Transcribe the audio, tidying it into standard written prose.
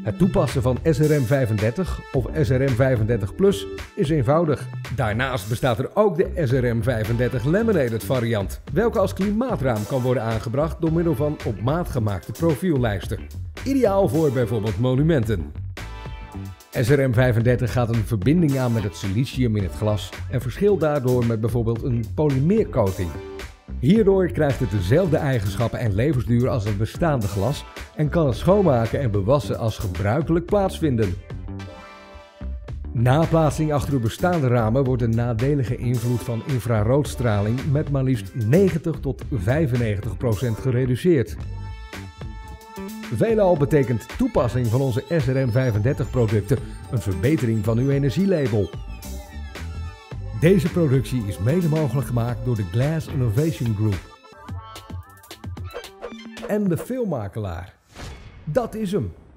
Het toepassen van SRM35 of SRM35 Plus is eenvoudig. Daarnaast bestaat er ook de SRM35 Laminated variant, welke als klimaatraam kan worden aangebracht door middel van op maat gemaakte profiellijsten. Ideaal voor bijvoorbeeld monumenten. SRM35 gaat een verbinding aan met het silicium in het glas en verschilt daardoor met bijvoorbeeld een polymeercoating. Hierdoor krijgt het dezelfde eigenschappen en levensduur als het bestaande glas en kan het schoonmaken en bewassen als gebruikelijk plaatsvinden. Na plaatsing achter uw bestaande ramen wordt de nadelige invloed van infraroodstraling met maar liefst 90 tot 95% gereduceerd. Veelal betekent toepassing van onze SRM35 producten een verbetering van uw energielabel. Deze productie is mede mogelijk gemaakt door de Glass Innovation Group. En de filmmakelaar. Dat is hem!